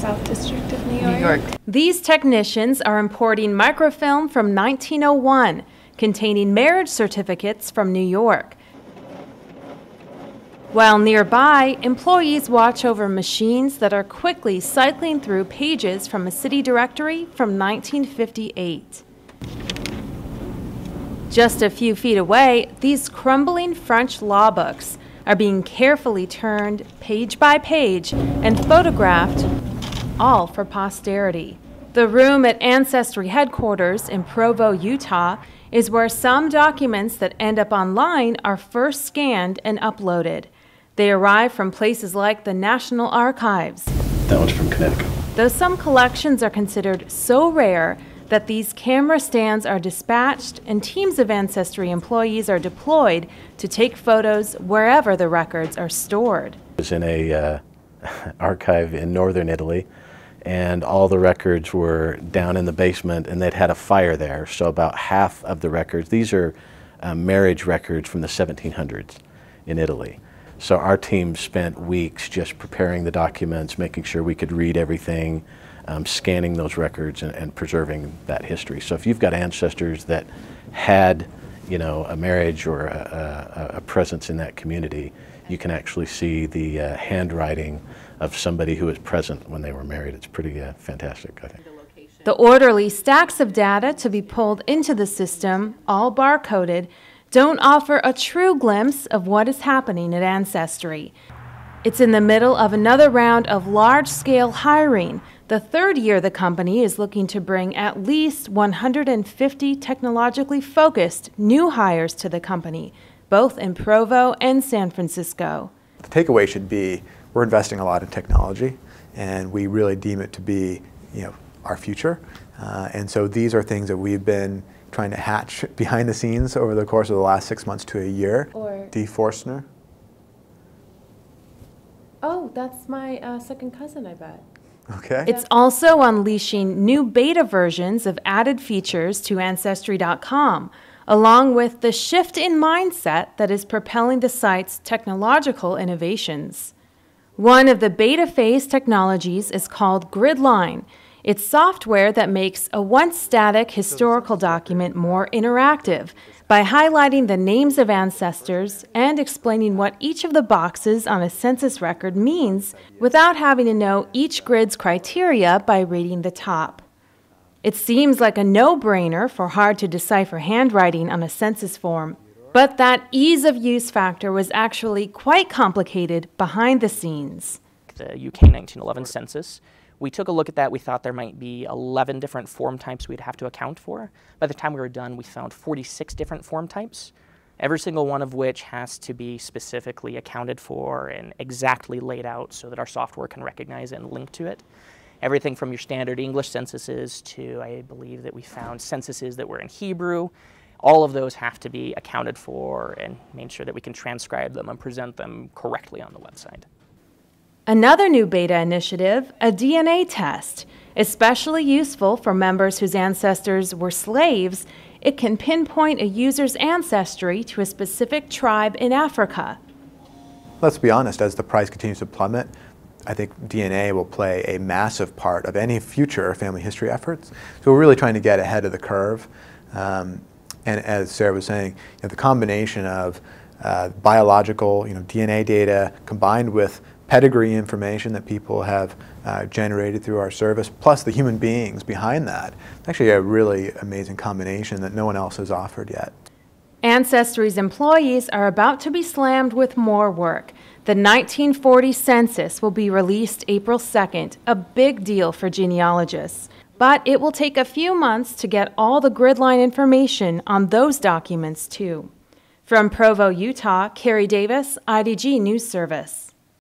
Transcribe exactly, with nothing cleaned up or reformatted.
South District of New York. New York. These technicians are importing microfilm from nineteen oh one, containing marriage certificates from New York. While nearby, employees watch over machines that are quickly cycling through pages from a city directory from nineteen fifty-eight. Just a few feet away, these crumbling French law books are being carefully turned page by page and photographed, all for posterity. The room at Ancestry headquarters in Provo, Utah, is where some documents that end up online are first scanned and uploaded. They arrive from places like the National Archives. That one's from Connecticut. Though some collections are considered so rare that these camera stands are dispatched and teams of Ancestry employees are deployed to take photos wherever the records are stored. It was in a uh, archive in northern Italy, and all the records were down in the basement, and they'd had a fire there, so about half of the records, these are uh, marriage records from the seventeen hundreds in Italy. So our team spent weeks just preparing the documents, making sure we could read everything, um, scanning those records and, and preserving that history. So if you've got ancestors that had, you know, a marriage or a, a, a presence in that community, you can actually see the uh, handwriting of somebody who was present when they were married. It's pretty uh, fantastic, I think. The orderly stacks of data to be pulled into the system, all barcoded, don't offer a true glimpse of what is happening at Ancestry. It's in the middle of another round of large-scale hiring. The third year the company is looking to bring at least one hundred fifty technologically focused new hires to the company, both in Provo and San Francisco. The takeaway should be we're investing a lot in technology, and we really deem it to be, you know, our future. Uh, and so these are things that we've been trying to hatch behind the scenes over the course of the last six months to a year. Or Dee Forstner. Oh, that's my uh, second cousin, I bet. Okay. It's also unleashing new beta versions of added features to Ancestry dot com, along with the shift in mindset that is propelling the site's technological innovations. One of the beta phase technologies is called Gridline. It's software that makes a once static historical document more interactive by highlighting the names of ancestors and explaining what each of the boxes on a census record means without having to know each grid's criteria by reading the top. It seems like a no-brainer for hard-to-decipher handwriting on a census form, but that ease of use factor was actually quite complicated behind the scenes. The U K nineteen eleven census, we took a look at that. We thought there might be eleven different form types we'd have to account for. By the time we were done, we found forty-six different form types, every single one of which has to be specifically accounted for and exactly laid out so that our software can recognize it and link to it. Everything from your standard English censuses to, I believe that we found censuses that were in Hebrew. All of those have to be accounted for and made sure that we can transcribe them and present them correctly on the website. Another new beta initiative, a D N A test. Especially useful for members whose ancestors were slaves, it can pinpoint a user's ancestry to a specific tribe in Africa. Let's be honest, as the price continues to plummet, I think D N A will play a massive part of any future family history efforts. So we're really trying to get ahead of the curve. Um, and as Sarah was saying, you know, the combination of uh, biological, you know, D N A data combined with pedigree information that people have uh, generated through our service, plus the human beings behind that. It's actually a really amazing combination that no one else has offered yet. Ancestry's employees are about to be slammed with more work. The nineteen forty census will be released April second, a big deal for genealogists. But it will take a few months to get all the Gridline information on those documents, too. From Provo, Utah, Carrie Davis, I D G News Service.